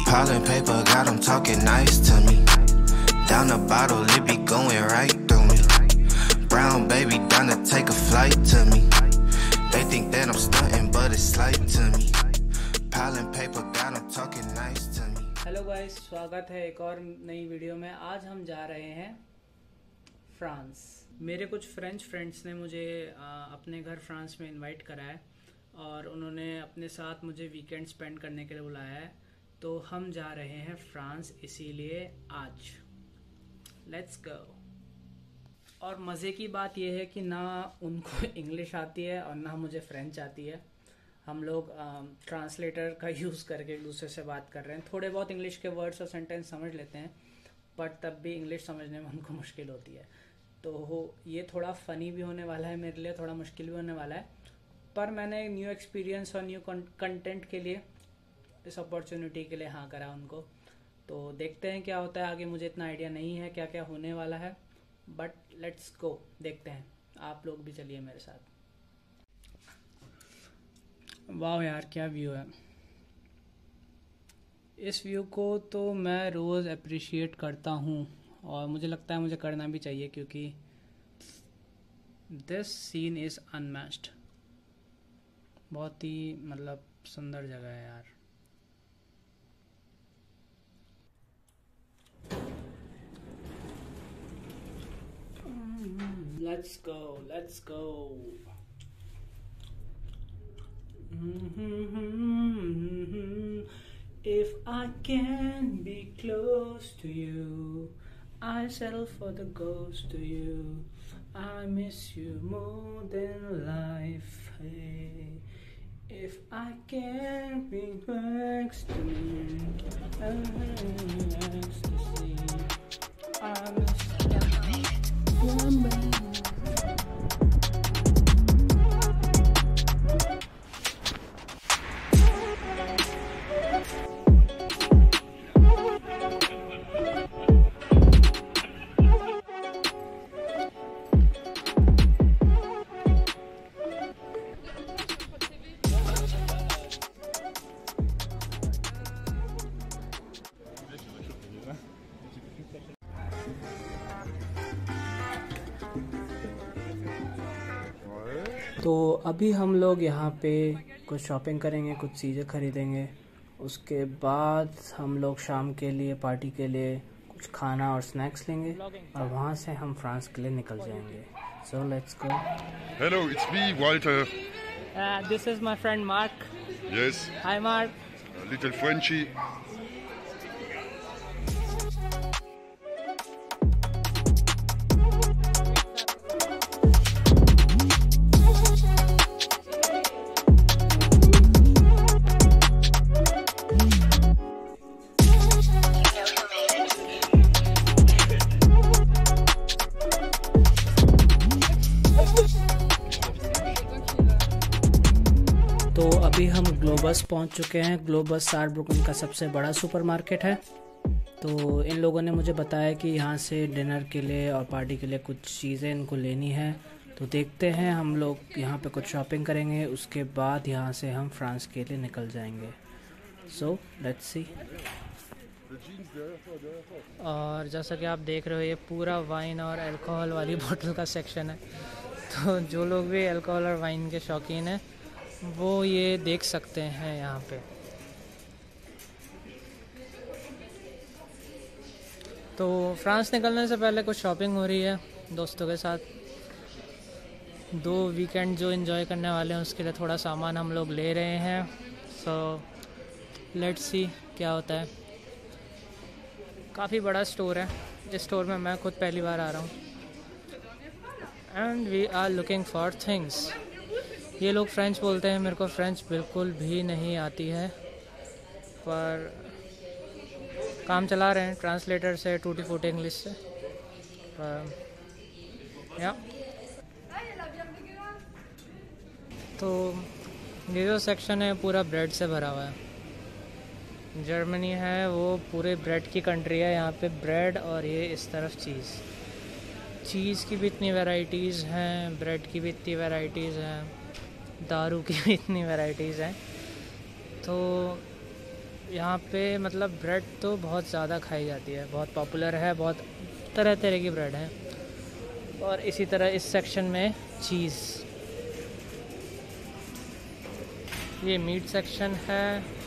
Piling paper, got them talking nice to me. Down the bottle, it be going right through me. Brown baby, down to take a flight to me. They think that I'm stunting, but it's slight to me. Piling paper, got them talking nice to me. Hello guys, स्वागत है एक और नई video में। आज हम जा रहे हैं फ्रांस। मेरे कुछ फ्रेंच फ्रेंड्स ने मुझे अपने घर फ्रांस में इनवाइट करा है और उन्होंने अपने साथ मुझे वीकेंड स्पेंड करने के लिए बुलाया है। तो हम जा रहे हैं फ्रांस, इसीलिए आज लेट्स गो। और मज़े की बात यह है कि ना उनको इंग्लिश आती है और ना मुझे फ्रेंच आती है। हम लोग ट्रांसलेटर का यूज़ करके एक दूसरे से बात कर रहे हैं। थोड़े बहुत इंग्लिश के वर्ड्स और सेंटेंस समझ लेते हैं, बट तब भी इंग्लिश समझने में उनको मुश्किल होती है। तो ये थोड़ा फ़नी भी होने वाला है मेरे लिए, थोड़ा मुश्किल भी होने वाला है, पर मैंने न्यू एक्सपीरियंस और न्यू कंटेंट के लिए, इस अपॉर्चुनिटी के लिए हाँ करा उनको। तो देखते हैं क्या होता है आगे। मुझे इतना आइडिया नहीं है क्या क्या होने वाला है, बट लेट्स गो, देखते हैं। आप लोग भी चलिए मेरे साथ। वाह यार, क्या व्यू है। इस व्यू को तो मैं रोज़ अप्रिशिएट करता हूँ और मुझे लगता है मुझे करना भी चाहिए, क्योंकि दिस सीन इज़ अनमैच्ड। बहुत ही मतलब सुंदर जगह है यार। Let's go, let's go. If I can be close to you, I settle for the ghost to you. I miss you more than life. Hey. If I can be next to you, ecstasy. I miss तो अभी हम लोग यहाँ पे कुछ shopping करेंगे, कुछ चीज़ें खरीदेंगे। उसके बाद हम लोग शाम के लिए, पार्टी के लिए कुछ खाना और स्नैक्स लेंगे और वहाँ से हम फ्रांस के लिए निकल जाएंगे। So let's go. Hello, it's me, Walter. This is my friend Mark. Yes. Hi Mark. A little Frenchy. तो अभी हम ग्लोबस पहुंच चुके हैं। ग्लोबस सारब्रुकन का सबसे बड़ा सुपरमार्केट है। तो इन लोगों ने मुझे बताया कि यहाँ से डिनर के लिए और पार्टी के लिए कुछ चीज़ें इनको लेनी है। तो देखते हैं, हम लोग यहाँ पे कुछ शॉपिंग करेंगे, उसके बाद यहाँ से हम फ्रांस के लिए निकल जाएंगे। So let's see. और जैसा कि आप देख रहे हो, ये पूरा वाइन और अल्कोहल वाली बोतल का सेक्शन है। तो जो लोग भी अल्कोहल और वाइन के शौकीन हैं वो ये देख सकते हैं यहाँ पे। तो फ्रांस निकलने से पहले कुछ शॉपिंग हो रही है दोस्तों के साथ। 2 वीकेंड जो एंजॉय करने वाले हैं उसके लिए थोड़ा सामान हम लोग ले रहे हैं। सो लेट्स सी क्या होता है। काफ़ी बड़ा स्टोर है, इस स्टोर में मैं खुद पहली बार आ रहा हूँ। And we are looking for things. ये लोग फ्रेंच बोलते हैं, मेरे को फ्रेंच बिल्कुल भी नहीं आती है, पर काम चला रहे हैं ट्रांसलेटर से, टूटी फूटी इंग्लिश से। या तो ये जो सेक्शन है पूरा ब्रेड से भरा हुआ है। जर्मनी है वो पूरे ब्रेड की कंट्री है। यहाँ पे ब्रेड और ये इस तरफ चीज़ की भी इतनी वैरायटीज़ हैं, ब्रेड की भी इतनी वैरायटीज़ हैं, दारू की भी इतनी वैरायटीज़ हैं। तो यहाँ पे मतलब ब्रेड तो बहुत ज़्यादा खाई जाती है, बहुत पॉपुलर है, बहुत तरह तरह की ब्रेड है। और इसी तरह इस सेक्शन में चीज़, ये मीट सेक्शन है।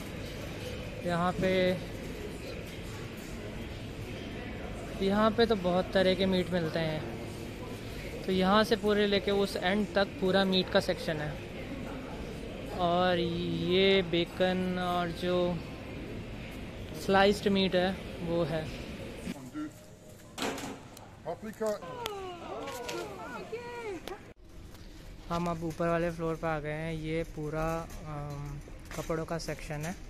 यहाँ पे तो बहुत तरह के मीट मिलते हैं। तो यहाँ से पूरे लेके उस एंड तक पूरा मीट का सेक्शन है। और ये बेकन और जो स्लाइस्ड मीट है वो है। Paprika. हम अब ऊपर वाले फ्लोर पर आ गए हैं। ये पूरा कपड़ों का सेक्शन है।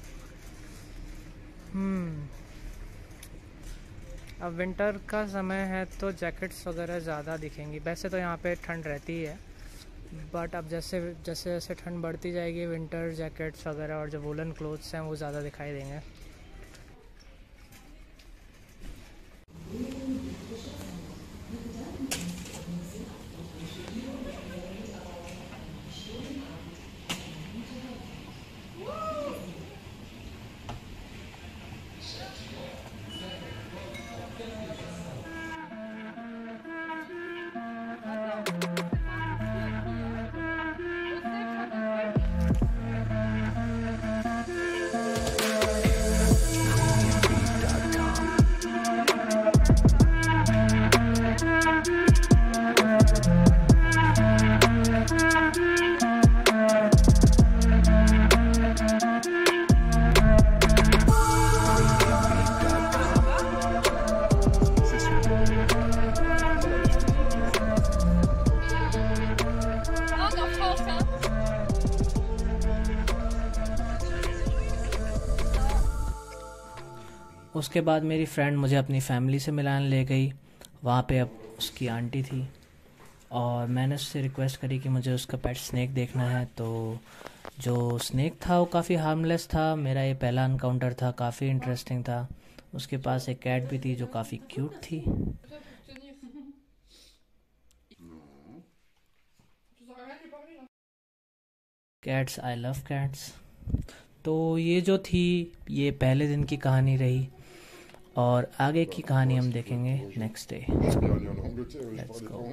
अब विंटर का समय है तो जैकेट्स वगैरह ज़्यादा दिखेंगी। वैसे तो यहाँ पे ठंड रहती ही है, बट अब जैसे जैसे ठंड बढ़ती जाएगी, विंटर जैकेट्स वगैरह और जो वूलन क्लोथ्स हैं वो ज़्यादा दिखाई देंगे। उसके बाद मेरी फ्रेंड मुझे अपनी फैमिली से मिलाने ले गई। वहाँ पे अब उसकी आंटी थी और मैंने उससे रिक्वेस्ट करी कि मुझे उसका पेट स्नेक देखना है। तो जो स्नेक था वो काफ़ी हार्मलेस था। मेरा ये पहला एनकाउंटर था, काफ़ी इंटरेस्टिंग था। उसके पास एक कैट भी थी जो काफ़ी क्यूट थी। Cats, I love cats. तो ये जो थी ये पहले दिन की कहानी रही और आगे की कहानी हम देखेंगे नेक्स्ट डे। Let's go.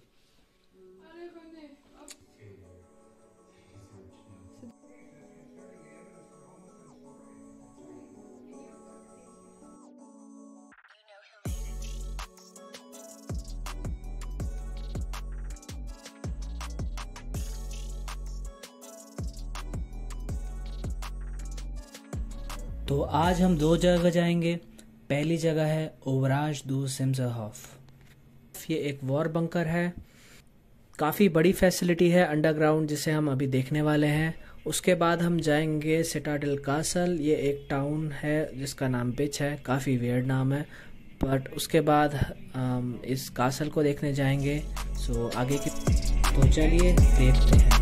तो आज हम 2 जगह जाएंगे। पहली जगह है ओवराज दू सिम्सहॉफ। ये एक वॉर बंकर है, काफ़ी बड़ी फैसिलिटी है अंडरग्राउंड, जिसे हम अभी देखने वाले हैं। उसके बाद हम जाएंगे सिटाडेल कासल। ये एक टाउन है जिसका नाम बिच है, काफ़ी वियर्ड नाम है, बट उसके बाद इस कासल को देखने जाएंगे। सो आगे की तो चलिए देखते हैं।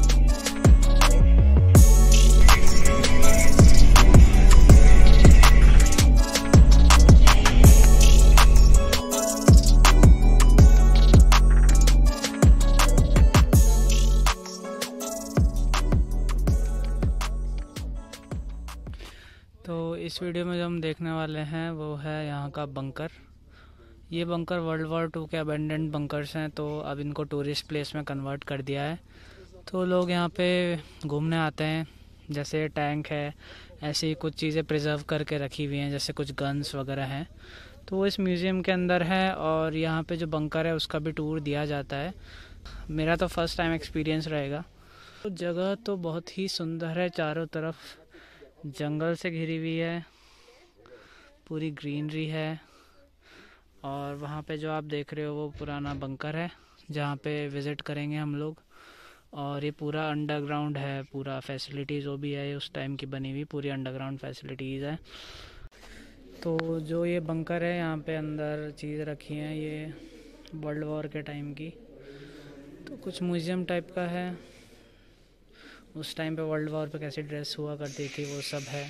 तो इस वीडियो में जो हम देखने वाले हैं वो है यहाँ का बंकर। ये बंकर वर्ल्ड वॉर 2 के अबेंडेंट बंकर्स हैं, तो अब इनको टूरिस्ट प्लेस में कन्वर्ट कर दिया है। तो लोग यहाँ पे घूमने आते हैं। जैसे टैंक है, ऐसी कुछ चीज़ें प्रिजर्व करके रखी हुई हैं, जैसे कुछ गन्स वगैरह हैं, तो वो इस म्यूज़ियम के अंदर है। और यहाँ पे जो बंकर है उसका भी टूर दिया जाता है। मेरा तो फर्स्ट टाइम एक्सपीरियंस रहेगा। तो जगह तो बहुत ही सुंदर है, चारों तरफ जंगल से घिरी हुई है, पूरी ग्रीनरी है। और वहाँ पे जो आप देख रहे हो वो पुराना बंकर है जहाँ पे विज़िट करेंगे हम लोग। और ये पूरा अंडरग्राउंड है, पूरा फैसिलिटी जो भी है ये उस टाइम की बनी हुई पूरी अंडरग्राउंड फैसिलिटीज़ है। तो जो ये बंकर है यहाँ पे अंदर चीज़ रखी हैं ये वर्ल्ड वॉर के टाइम की। तो कुछ म्यूज़ियम टाइप का है, उस टाइम पे वर्ल्ड वॉर पे कैसी ड्रेस हुआ करती थी वो सब है।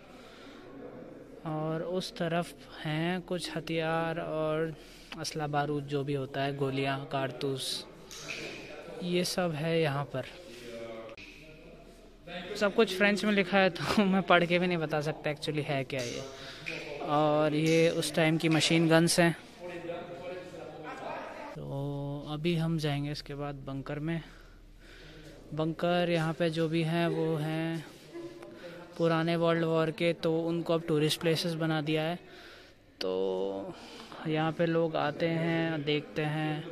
और उस तरफ हैं कुछ हथियार और असला बारूद जो भी होता है, गोलियां, कारतूस, ये सब है यहाँ पर। सब कुछ फ्रेंच में लिखा है तो मैं पढ़ के भी नहीं बता सकता एक्चुअली है क्या ये। और ये उस टाइम की मशीन गन्स हैं। तो अभी हम जाएंगे इसके बाद बंकर में। बंकर यहाँ पे जो भी हैं वो हैं पुराने वर्ल्ड वॉर के, तो उनको अब टूरिस्ट प्लेसेस बना दिया है। तो यहाँ पे लोग आते हैं, देखते हैं।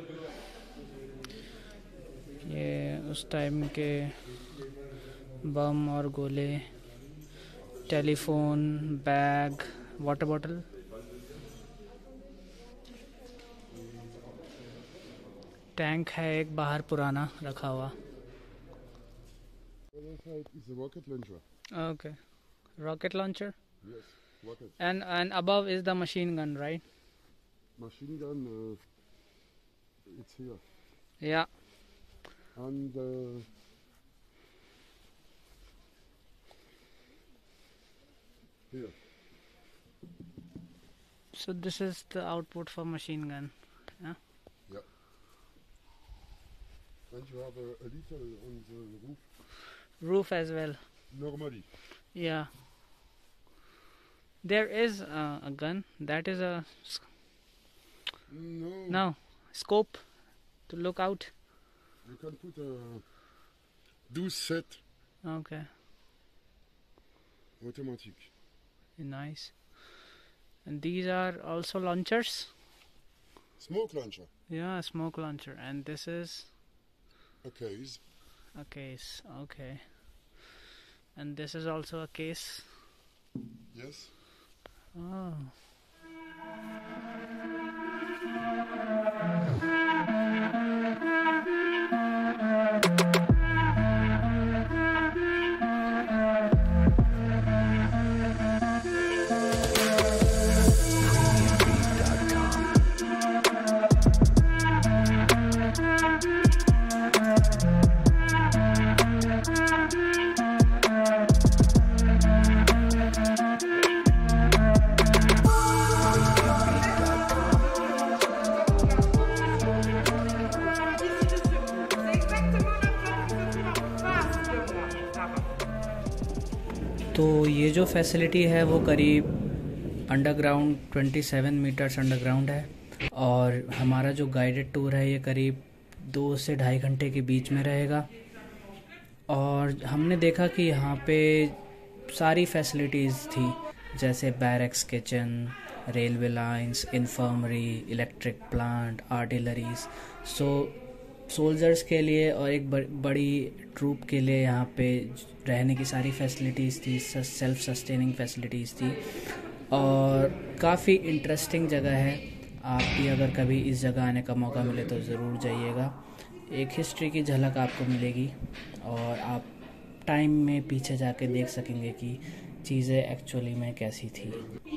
ये उस टाइम के बम और गोले, telephone, bag, water bottle. Tank है एक बाहर पुराना रखा हुआ। Okay, rocket launcher. Yes, rocket. And above is the machine gun, right? Machine gun, it's here. Yeah. And here. So this is the output for machine gun. Yeah. Yeah. And you have a little on the roof. Roof as well. Normally. Yeah. There is a gun. That is a no scope to look out. You can put a 12 set Okay. automatic. Nice. And these are also launchers. Smoke launcher. Yeah, smoke launcher. And this is A case. a case. Okay. And this is also a case. Yes. Oh. तो ये जो facility है वो करीब underground 27 metres underground है। और हमारा जो गाइडेड टूर है ये करीब 2 से ढाई घंटे के बीच में रहेगा। और हमने देखा कि यहाँ पे सारी फैसिलिटीज़ थी, जैसे barracks, kitchen, railway lines, infirmary, electric plant, artilleries. Soldiers के लिए और एक बड़ी ट्रूप के लिए यहाँ पे रहने की सारी फैसिलिटीज़ थी, सेल्फ सस्टेनिंग फैसिलिटीज़ थी। और काफ़ी इंटरेस्टिंग जगह है। आप भी अगर कभी इस जगह आने का मौका मिले तो ज़रूर जाइएगा। एक हिस्ट्री की झलक आपको मिलेगी और आप टाइम में पीछे जाके देख सकेंगे कि चीज़ें एक्चुअली में कैसी थी।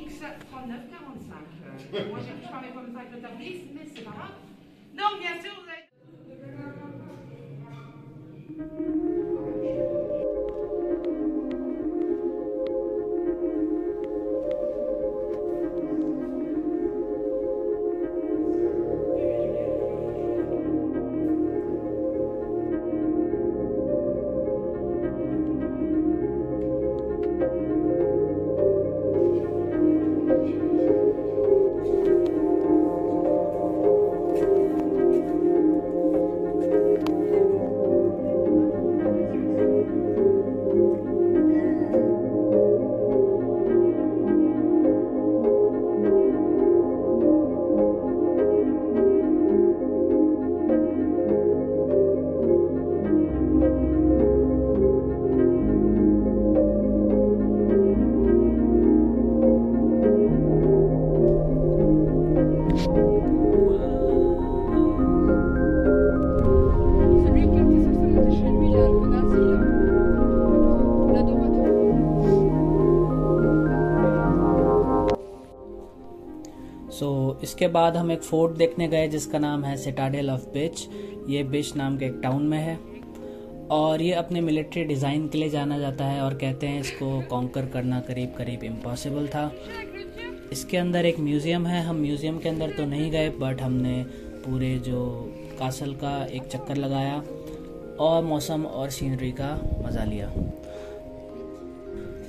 इसके बाद हम एक फोर्ट देखने गए जिसका नाम है सिटाडेल ऑफ बिच। ये बिच नाम के एक टाउन में है और ये अपने मिलिट्री डिज़ाइन के लिए जाना जाता है और कहते हैं इसको कॉन्कर करना करीब करीब इम्पॉसिबल था। इसके अंदर एक म्यूज़ियम है। हम म्यूज़ियम के अंदर तो नहीं गए बट हमने पूरे जो कासल का एक चक्कर लगाया और मौसम और सीनरी का मज़ा लिया।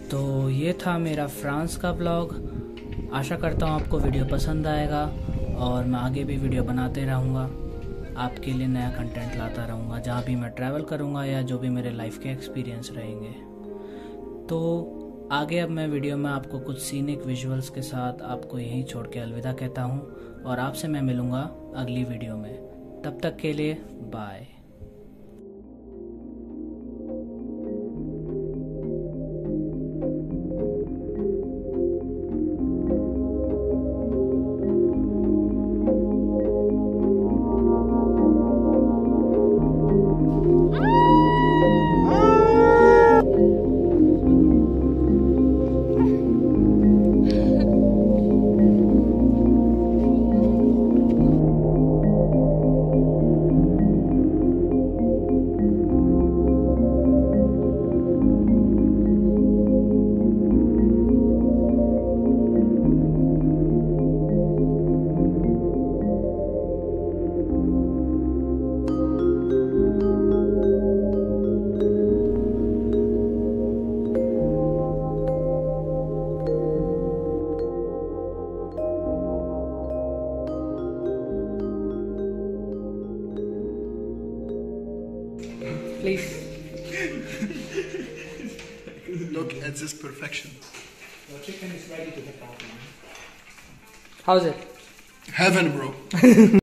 तो ये था मेरा फ्रांस का व्लॉग। आशा करता हूँ आपको वीडियो पसंद आएगा और मैं आगे भी वीडियो बनाते रहूँगा, आपके लिए नया कंटेंट लाता रहूँगा जहाँ भी मैं ट्रैवल करूँगा या जो भी मेरे लाइफ के एक्सपीरियंस रहेंगे। तो आगे अब मैं वीडियो में आपको कुछ सीनिक विजुअल्स के साथ आपको यहीं छोड़ के अलविदा कहता हूँ और आपसे मैं मिलूँगा अगली वीडियो में। तब तक के लिए bye. Please. Look at this perfection. Your chicken is ready to hit off. How's it? Heaven, bro.